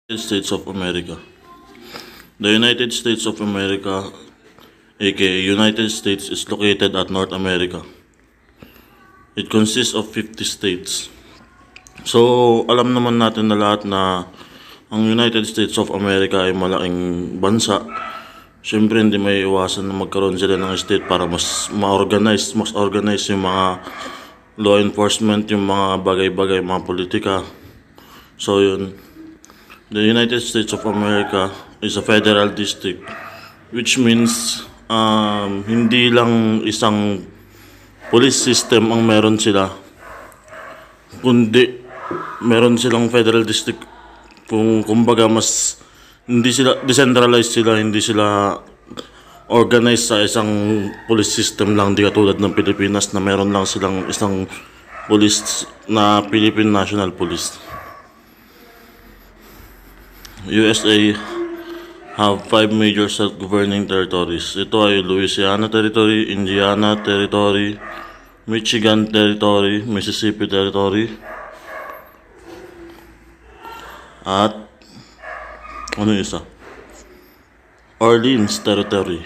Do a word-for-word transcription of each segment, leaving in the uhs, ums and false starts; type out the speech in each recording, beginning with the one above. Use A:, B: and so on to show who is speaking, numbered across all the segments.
A: United States of America. The United States of America, aka United States, is located at North America. It consists of fifty states. So, alam naman natin na lahat na ang United States of America ay malaking bansa. Siyempre, hindi may iwasan na magkaroon sila ng state para mas ma-organize, mas organize yung mga law enforcement, yung mga bagay-bagay, mga politika. So, yun. The United States of America is a federal district, which means um, hindi lang isang police system ang meron sila, kundi meron silang federal district. Kung kumbaga mas hindi sila decentralized sila, hindi sila organized sa isang police system lang, di katulad ng Pilipinas na meron lang silang isang police na Philippine National Police. U S A have five major self-governing territories. Ito ay Louisiana Territory, Indiana Territory, Michigan Territory, Mississippi Territory, at ano yung isa? Orleans Territory.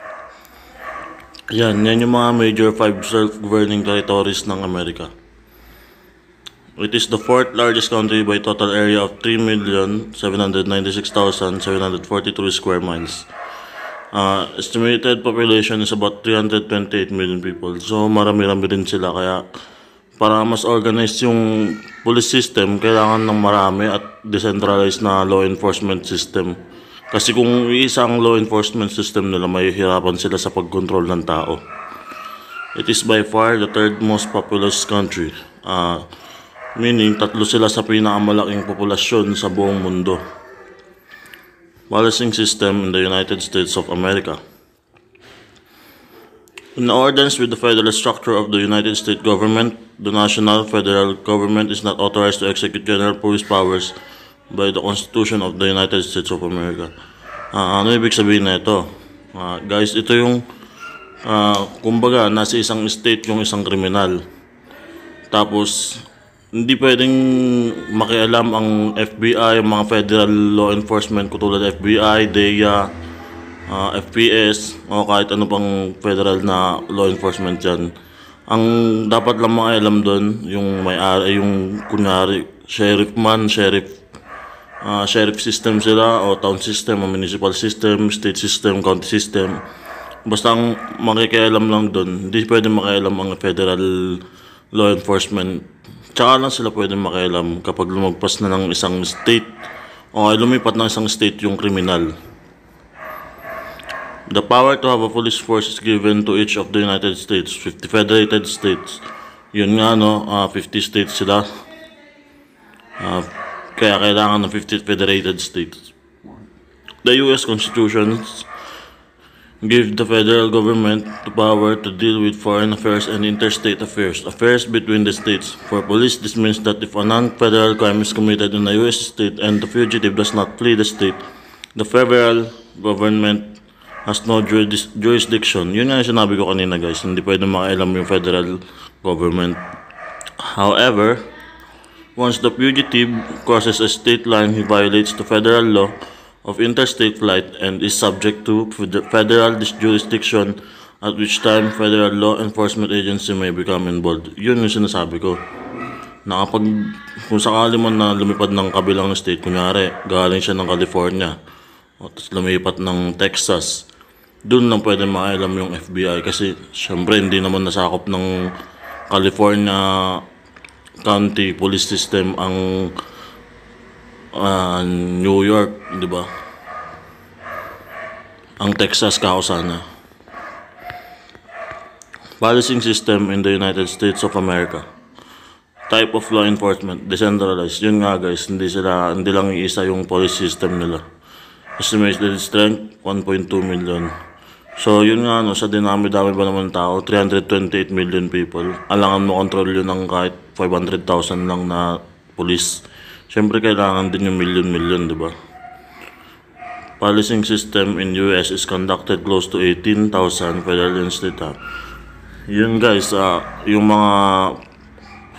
A: Yan, yan yung mga major five self-governing territories ng Amerika. It is the fourth largest country by total area of three million seven hundred ninety-six thousand seven hundred forty-two square miles. Uh, estimated population is about three hundred twenty-eight million people. So marami-rami rin sila, kaya para mas organized yung police system, kailangan ng marami at decentralized na law enforcement system. Kasi kung isang law enforcement system nila, mahihirapan sila sa pagkontrol ng tao. It is by far the third most populous country. Uh, Meaning, tatlo sila sa pinakamalaking populasyon sa buong mundo. Policing system in the United States of America. In accordance with the federal structure of the United States government, the national federal government is not authorized to execute general police powers by the Constitution of the United States of America. Uh, ano ibig sabihin na ito? Uh, guys, ito yung, uh, kumbaga, nasa isang state yung isang kriminal. Tapos, hindi pwedeng makialam ang F B I, mga federal law enforcement katulad F B I, D E A, uh, F P S, o kahit ano pang federal na law enforcement dyan. Ang dapat lang makialam doon, yung may-ari, yung kunyari, sheriff man, sheriff, uh, sheriff system sila, o town system, o municipal system, state system, county system. Basta ang makikialam lang doon, hindi pwedeng makialam ang federal law enforcement. Tsaka lang sila pwede makialam kapag lumagpas na ng isang state o ay lumipat ng isang state yung kriminal. The power to have a police force is given to each of the United States, fifty federated states. Yun nga, no, uh, fifty states sila. Uh, kaya kailangan ng fifty federated states. The U S Constitution give the federal government the power to deal with foreign affairs and interstate affairs, affairs between the states. For police, this means that if a non-federal crime is committed in a U S state and the fugitive does not flee the state, the federal government has no juris jurisdiction. Yun nga yung sinabi ko kanina, guys, hindi pwede makialam yung federal government. However, once the fugitive crosses a state line, he violates the federal law of interstate flight and is subject to federal jurisdiction, at which time federal law enforcement agency may become involved. Yun yung sinasabi ko. Na kapag, kung sakali man na lumipad ng kabilang state, kunyari, galing siya ng California, o tapos lumipat ng Texas, dun lang pwede makialam yung F B I kasi syempre hindi naman nasakop ng California County Police System ang Uh, New York, di ba? Ang Texas kao sana. Policing system in the United States of America. Type of law enforcement, decentralized. Yun nga, guys, hindi sila, hindi lang iisa yung police system nila. Estimated strength, one point two million. So, yun nga, no, sa dinami-dami ba naman tao, three hundred twenty-eight million people. Alangan mo control yun ng kahit five hundred thousand lang na police. Siyempre, kailangan din yung million-million, di ba? Policing system in U S is conducted close to eighteen thousand federal and state. Ha? Yun, guys, uh, yung mga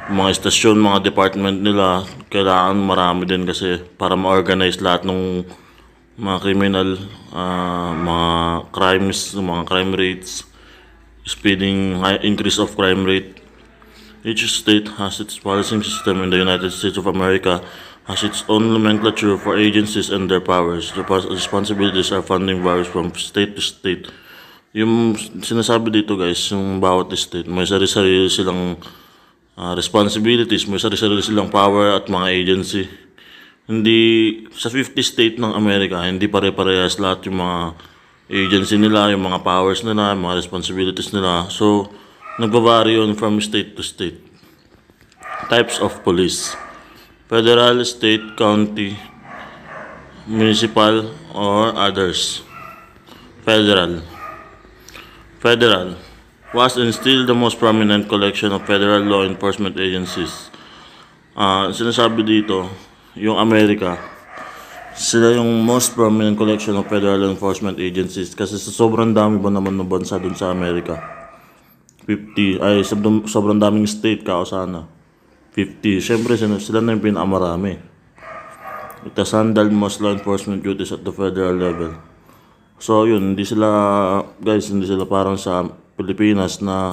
A: mga estasyon, mga department nila, kailangan marami din kasi para ma-organize lahat ng mga criminal, uh, mga crimes, mga crime rates, speeding, high increase of crime rate. Each state has its policing system. In the United States of America has its own nomenclature for agencies and their powers. The responsibilities are funding varies from state to state. Yung sinasabi dito guys, yung bawat state, may sarili-sarili silang uh, responsibilities, may sarili-sarili silang power at mga agency. Hindi, sa fifty state ng Amerika, hindi pare-parehas lahat yung mga agency nila, yung mga powers nila, yung mga responsibilities nila. So, nagbavari yun from state to state. Types of police: federal, state, county, municipal, or others. Federal. Federal was and still the most prominent collection of federal law enforcement agencies. Uh, sinasabi dito, yung Amerika, sila yung most prominent collection of federal law enforcement agencies kasi sa sobrang dami ba naman ng bansa dun sa Amerika. fifty, ay sobrang, sobrang daming state kao sana. fifty, syempre sila, sila na yung pinakamarami. It has handled most law enforcement duties at the federal level. So yun, hindi sila, guys, hindi sila parang sa Pilipinas na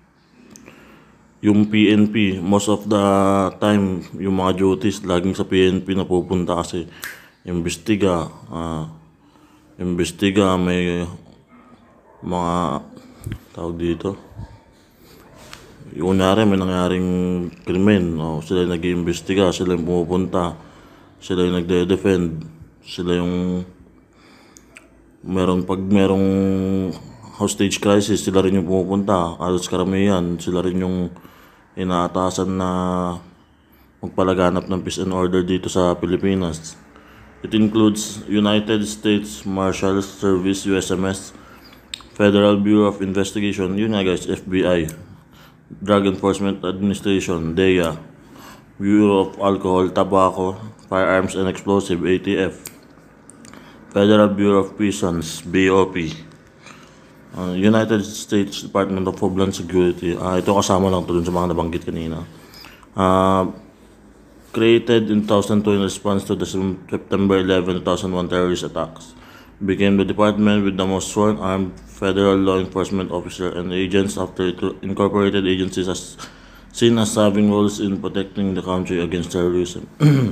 A: yung P N P, most of the time, yung mga duties, laging sa P N P na pupunta kasi imbestiga, uh, imbestiga, may mga tawag dito. Yung kunyari, may nangyaring krimen, oh, sila yung nag-iimbestiga, sila yung pumupunta, sila yung nagde-defend, sila yung meron pag merong hostage crisis, sila rin yung pumupunta. Alos karamihan, sila rin yung inaatasan na magpalaganap ng peace and order dito sa Pilipinas. It includes United States Marshals Service, U S M S, Federal Bureau of Investigation, yun nga guys, F B I, Drug Enforcement Administration, D E A, Bureau of Alcohol, Tobacco, Firearms and Explosive, A T F, Federal Bureau of Prisons, B O P, uh, United States Department of Homeland Security. Uh, ito kasama lang ito dun sa mga nabanggit kanina. Uh, created in two thousand two in response to the September eleventh, two thousand one terrorist attacks. Became the department with the most sworn armed federal law enforcement officer and agents after it incorporated agencies as seen as having roles in protecting the country against terrorism.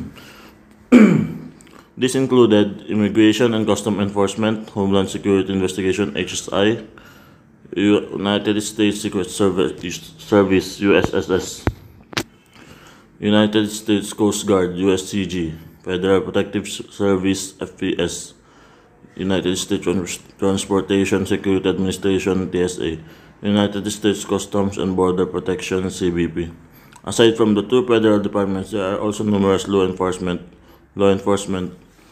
A: This included Immigration and Custom Enforcement, Homeland Security Investigation, H S I, United States Secret Service, Service U S S S, United States Coast Guard, U S C G, Federal Protective Service, F P S, United States Transportation Security Administration, T S A, United States Customs and Border Protection, C B P. Aside from the two federal departments, there are also numerous law enforcement law enforcement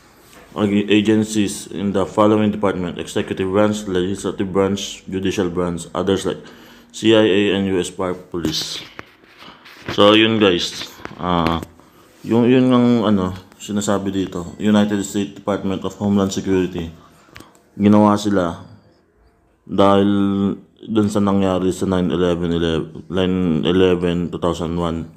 A: agencies in the following department: executive branch, legislative branch, judicial branch, others like C I A and U S Park Police. So yun guys, uh, yung yun ng ano sinasabi dito, United States Department of Homeland Security, ginawa sila dahil dun sa nangyari sa nine eleven two thousand one.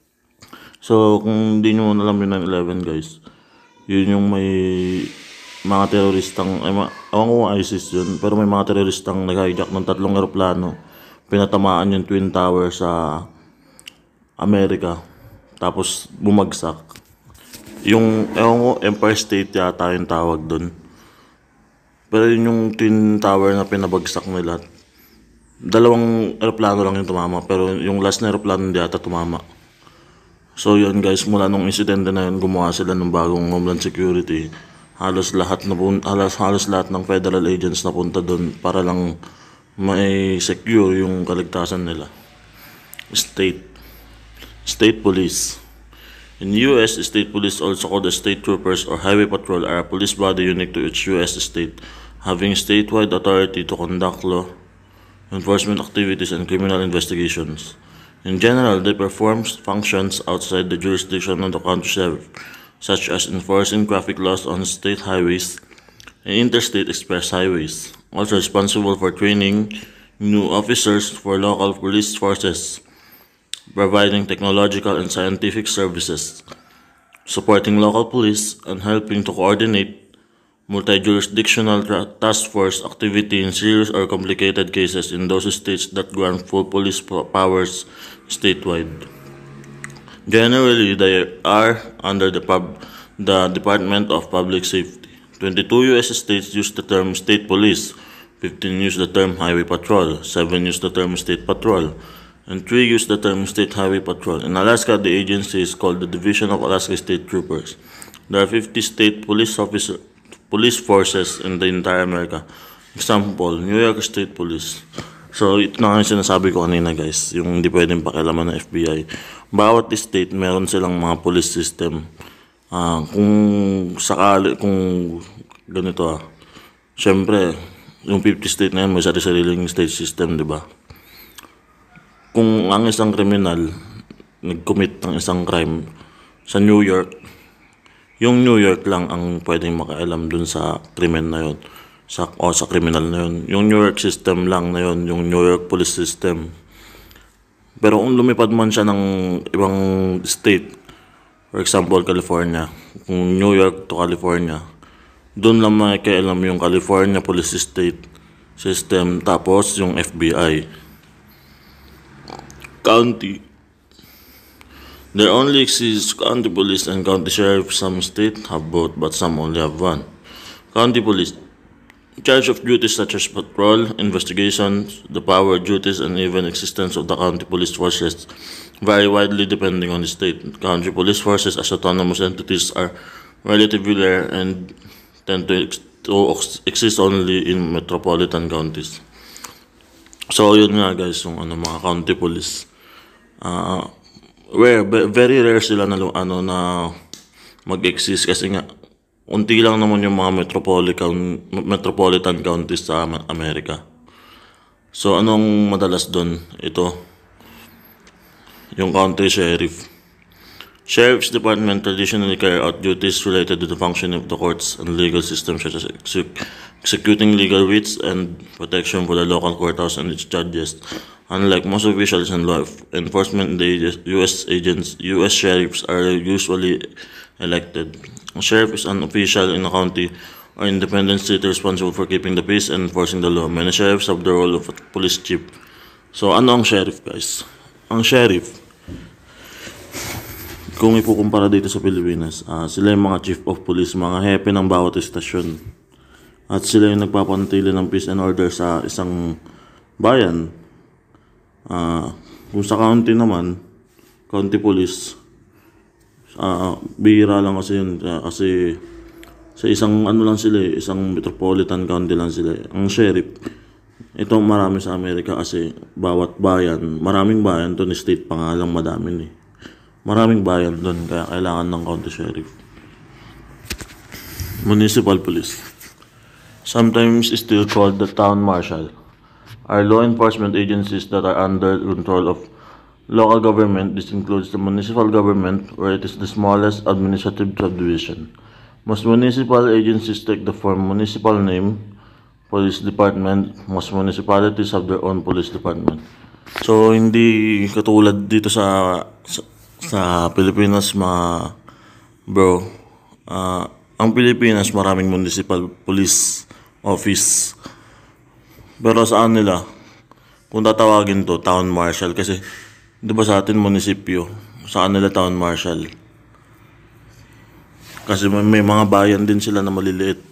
A: So kung hindi nyo alam yung nine eleven guys, yun yung may mga teroristang, ay ma, awan ko ISIS yun, pero may mga teroristang nag-hijack ng tatlong aeroplano, pinatamaan yung Twin Tower sa Amerika, tapos bumagsak. Yung, ewan ko, Empire State yata yung tawag doon. Pero yun yung Twin Tower na pinabagsak nila. Dalawang aeroplano lang yung tumama, pero yung last na aeroplano hindi yata tumama. So yun guys, mula nung insidente na yun, gumawa sila ng bagong Homeland Security. Halos lahat, na, halos, halos lahat ng federal agents na punta doon para lang may secure yung kaligtasan nila. State. State Police. In the U S, state police, also called the state troopers or highway patrol, are a police body unique to each U S state, having statewide authority to conduct law enforcement activities and criminal investigations. In general, they perform functions outside the jurisdiction of the country, such as enforcing traffic laws on state highways and interstate express highways. Also responsible for training new officers for local police forces. providing technological and scientific services, supporting local police, and helping to coordinate multi-jurisdictional tra- task force activity in serious or complicated cases in those states that grant full police po- powers statewide. Generally, they are under the, pub- the Department of Public Safety. twenty-two U S states use the term state police, fifteen use the term highway patrol, seven use the term state patrol, and three use the term state highway patrol. In Alaska, the agency is called the Division of Alaska State Troopers. There are fifty state police officer, police forces in the entire America. Example, New York State Police. So, ito na nga yung sinasabi ko kanina guys, yung hindi pwedeng pakialaman ng F B I. Bawat state, meron silang mga police system. Ah, kung sakali, kung ganito ah, syempre, yung fifty state na yan, may sarili-sariling state system, di ba? Kung ang isang kriminal nag-commit ng isang crime sa New York, yung New York lang ang pwedeng makialam dun sa krimen na yun, sa, o sa kriminal na yun. Yung New York system lang na yun, yung New York police system. Pero kung lumipad man siya ng ibang state, for example, California, kung New York to California, doon lang makikialam yung California Police State System, tapos yung F B I. County. There only exists county police and county sheriff. Some states have both, but some only have one. County police. In charge of duties such as patrol, investigations, the power, duties, and even existence of the county police forces vary widely depending on the state. County police forces as autonomous entities are relatively rare and tend to, ex- to exist only in metropolitan counties. So yun nga guys, yung ano, mga county police. Uh, rare, very rare sila na ano na mag-exist kasi nga unti lang naman yung mga metropolitan metropolitan counties sa Amerika. So anong madalas doon? Ito yung county sheriff. Sheriff's Department traditionally carry out duties related to the functioning of the courts and legal system, such as exe- executing legal writs and protection for the local courthouse and its judges. Unlike most officials in law enforcement, the U S agents, U S sheriffs are usually elected. A sheriff is an official in a county or independent state responsible for keeping the peace and enforcing the law. Many sheriffs have the role of a police chief. So ano ang sheriff guys? Ang sheriff, kung ipukumpara dito sa Pilipinas, uh, sila yung mga chief of police, mga hepe ng bawat estasyon. At sila yung nagpapanatili ng peace and order sa isang bayan. Uh, kung sa county naman, county police, uh, bihira lang kasi yun. Uh, kasi sa isang ano lang sila, isang metropolitan county lang sila. Ang sheriff, ito marami sa Amerika kasi bawat bayan, maraming bayan to, ni state pa nga lang madami eh. Maraming bayan doon, kaya kailangan ng county sheriff. Municipal police, sometimes still called the town marshal, are law enforcement agencies that are under control of local government. This includes the municipal government, where it is the smallest administrative subdivision. Most municipal agencies take the form municipal name, police department. Most municipalities have their own police department. So hindi katulad dito sa, sa sa Pilipinas, mga bro, uh, ang Pilipinas maraming municipal police office, pero saan nila, kung tatawagin to town marshal, kasi di ba sa atin munisipyo, saan nila town marshal, kasi may, may mga bayan din sila na maliliit.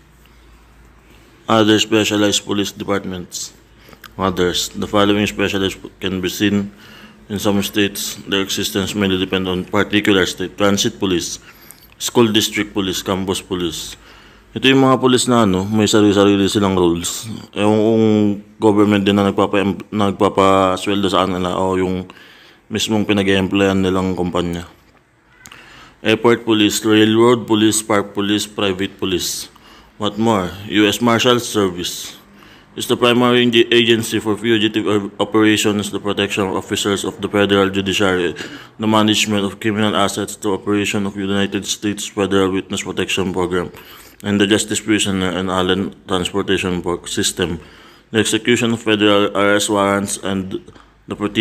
A: Other specialized police departments. Others, the following specialized can be seen in some states. Their existence may depend on particular state. Transit police, school district police, campus police. Ito yung mga police na ano, may sarili-sarili silang rules. Ewan kung government din na nagpapa, nagpapasweldo sa kanila o yung mismong pinag-e-employan nilang kumpanya. Airport police, railroad police, park police, private police. What more? U S Marshals Service is the primary agency for fugitive operations, the protection of officers of the federal judiciary, the management of criminal assets, the operation of United States Federal Witness Protection Program, and the justice prisoner and alien transportation system, the execution of federal arrest warrants, and the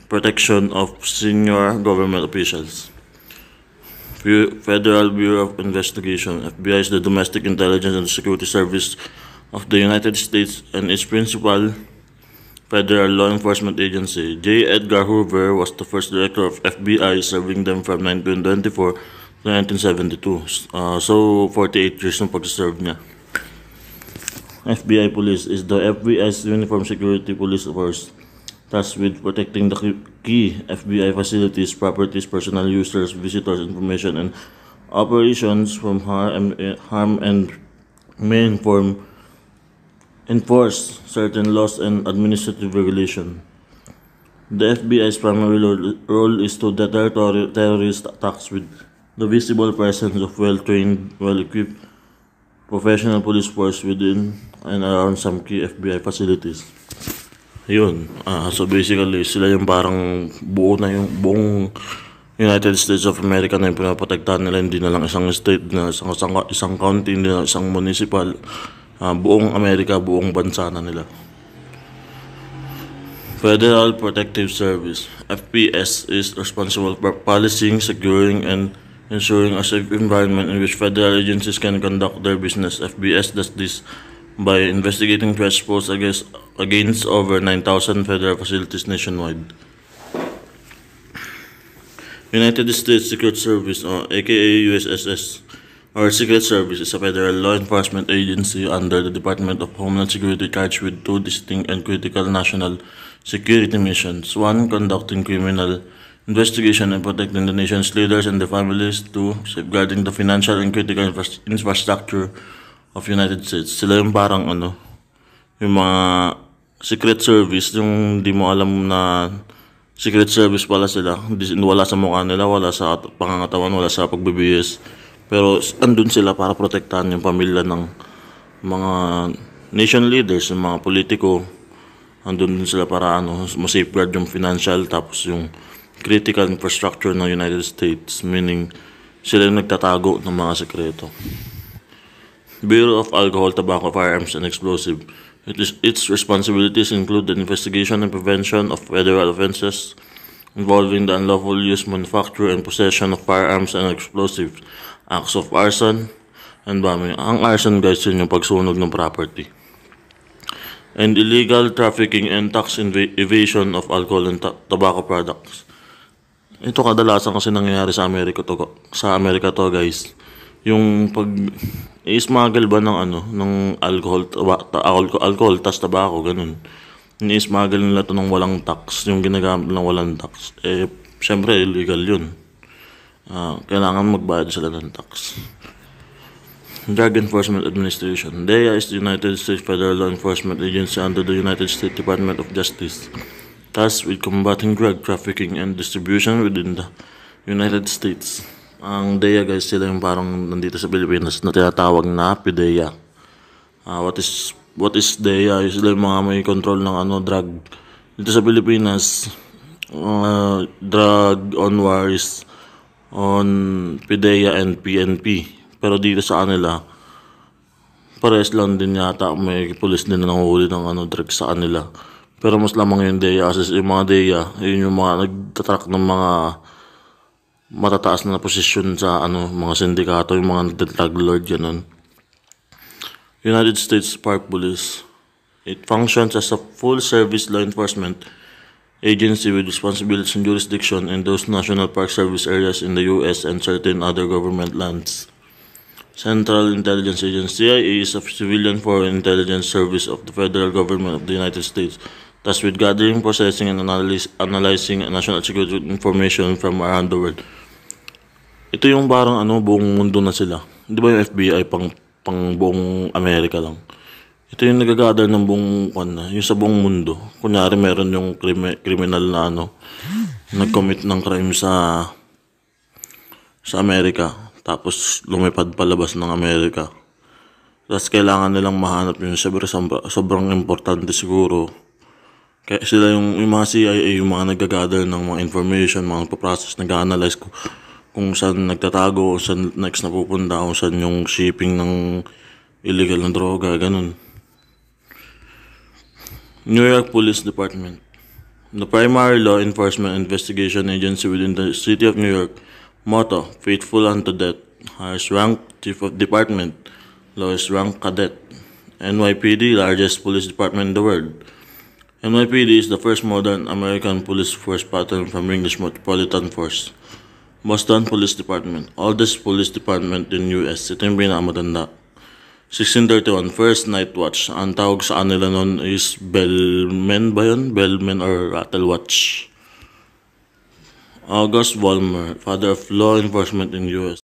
A: protection of senior government officials. Federal Bureau of Investigation, F B I, is the domestic intelligence and security service of the United States and its principal federal law enforcement agency. J. Edgar Hoover was the first director of F B I, serving them from nineteen twenty-four to nineteen seventy-two. Uh, so, forty-eight years yung pag-serve niya. F B I Police is the F B I's uniform security police force tasked with protecting the key F B I facilities, properties, personal users, visitors, information, and operations from harm, harm and may inform, enforce certain laws and administrative regulation. The F B I's primary role is to deter terrorist attacks with the visible presence of well-trained, well-equipped professional police force within and around some key F B I facilities. Yun. Uh, so basically, sila yung parang buo na yung buong United States of America na yung pinaprotektahan nila. Hindi na lang isang state, na isang, isang, isang county, hindi na isang municipal. Uh, buong Amerika, buong bansa na nila. Federal Protective Service, F P S, is responsible for policing, securing, and ensuring a safe environment in which federal agencies can conduct their business. F B S does this by investigating threats posed against, against over nine thousand federal facilities nationwide. United States Secret Service, or aka U S S S, or Secret Service, is a federal law enforcement agency under the Department of Homeland Security charged with two distinct and critical national security missions. One, conducting criminal investigation and protecting the nation's leaders and their families. Two, safeguarding the financial and critical infra- infrastructure of United States. Sila yung parang ano, yung mga secret service, yung di mo alam na secret service pala sila. Wala sa mukha nila, wala sa pangangatawan, wala sa pagbibihis. Pero andun sila para protektahan yung pamilya ng mga nation leaders, yung mga politiko. Andun din sila para ano, ma-safeguard yung financial, tapos yung critical infrastructure ng United States, meaning sila yung nagtatago ng mga sekreto. Bureau of Alcohol, Tobacco, Firearms, and Explosive. It is, its responsibilities include the investigation and prevention of federal offenses involving the unlawful use, manufacture, and possession of firearms and explosives, acts of arson, and bombing. Ang arson, guys, yun yung pagsunog ng property. And illegal trafficking and tax inv- evasion of alcohol and ta- tobacco products. Ito kadalasan kasi nangyayari sa Amerika to, sa Amerika to, guys. Yung pag i-smuggle ba ng ano, ng alcohol, taba, ta, alcohol, alcohol tas tabako, ganun. Ni-smuggle nila to ng walang tax, yung ginagamit ng walang tax. Eh, syempre illegal yun. Uh, kailangan magbayad sila ng tax. Drug Enforcement Administration. D E A is the United States Federal Law Enforcement Agency under the United States Department of Justice, tasked with combating drug trafficking and distribution within the United States. Ang D E A, guys, sila yung parang nandito sa Pilipinas na tinatawag na P D E A. Uh, what is what is D E A? Sila yung mga may control ng ano, drug. Dito sa Pilipinas, uh, drug on war is on P D E A and P N P. Pero dito sa kanila, pares lang din yata, may police din na nanguhuli ng ano, drugs sa kanila. Pero mas lamang yung D E A kasi yung mga D E A, yun yung mga nagtatrack ng mga matataas na posisyon sa ano, mga sindikato, yung mga drug lord, ganun. United States Park Police. It functions as a full-service law enforcement agency with responsibilities and jurisdiction in those National Park Service areas in the U S and certain other government lands. Central Intelligence Agency, C I A, is a civilian foreign intelligence service of the federal government of the United States, tasked with gathering, processing, and analyze, analyzing national security information from around the world. Ito yung parang ano, buong mundo na sila. Di ba yung F B I pang, pang buong Amerika lang? Ito yung nagagather ng buong, ano, yung sa buong mundo. Kunyari meron yung krimi, criminal na ano, nag-commit ng crime sa sa Amerika, tapos lumipad palabas ng Amerika. Tapos kailangan nilang mahanap yun. Siyempre sobrang importante siguro. Kaya sila yung, yung mga C I A, yung mga nag-gather ng mga information, mga process, nag-analyze ko kung saan nagtatago, kung saan next na pupunta, kung saan yung shipping ng illegal na droga, ganun. New York Police Department. The primary law enforcement investigation agency within the City of New York. Motto, faithful unto death. Highest rank, Chief of Department. Lowest rank, Cadet. N Y P D, largest police department in the world. N Y P D is the first modern American police force patterned from English Metropolitan Force. Boston Police Department, oldest police department in U S. Ito yung pinakamatanda. sixteen thirty-one, First Night Watch. Ang tawag sa kanila nun is Bellman ba yun? Bellman or Rattle Watch. August Vollmer, father of law enforcement in U S.